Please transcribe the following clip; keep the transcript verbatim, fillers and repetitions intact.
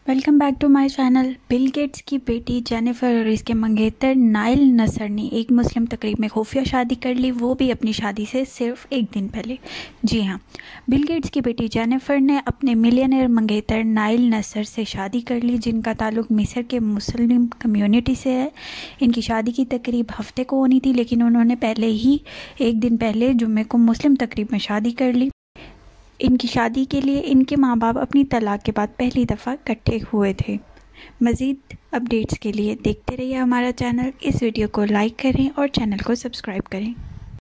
Welcome back to my channel. Bill Gates की बेटी Jennifer और इसके मंगेतर नाइल नसर ने एक मुस्लिम तकरीब में खुफिया शादी कर ली, वो भी अपनी शादी से सिर्फ एक दिन पहले। जी हाँ, बिल गेट्स की बेटी जेनिफर ने अपने मिलियनेयर मंगेतर नाइल नसर से शादी कर ली, जिनका ताल्लुक मिस्र के मुस्लिम कम्युनिटी से है। इनकी शादी की तकरीब हफ्ते को होनी थी, लेकिन उन्होंने पहले ही एक दिन पहले जुम्मे को मुस्लिम तकरीब में शादी कर ली। इनकी शादी के लिए इनके माँ बाप अपनी तलाक के बाद पहली दफ़ा इकट्ठे हुए थे। मज़ीद अपडेट्स के लिए देखते रहिए हमारा चैनल। इस वीडियो को लाइक करें और चैनल को सब्सक्राइब करें।